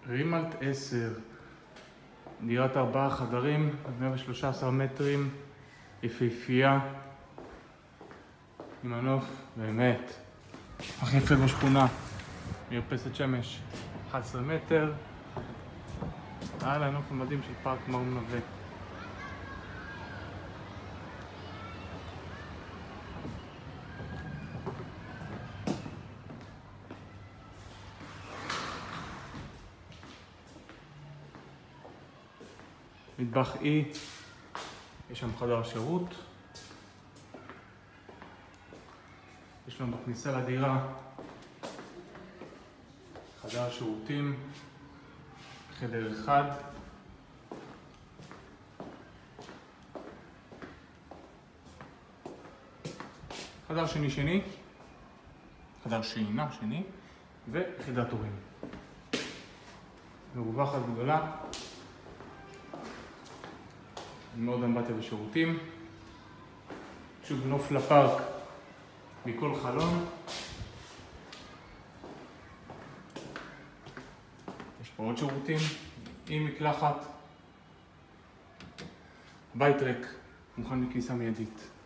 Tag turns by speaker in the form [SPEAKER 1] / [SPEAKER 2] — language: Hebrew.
[SPEAKER 1] רימלט 10, דירת 4 חדרים, 113 מטרים, יפהפייה, עם הנוף באמת הכי יפה בשכונה, מרפסת שמש 11 מטר, על הנוף המדהים של פארק מרום נווה. מטבח E, יש שם חדר שירות, יש לנו בכניסה לדירה חדר שירותים, חדר אחד, חדר שני, חדר שינה שני, ויחידת הורים. מרווחת גדולה, מאוד אמבטיה בשירותים, שוב נוף לפארק מכל חלון. יש פה עוד שירותים עם מקלחת, בית ריק, מוכן לכניסה מיידית.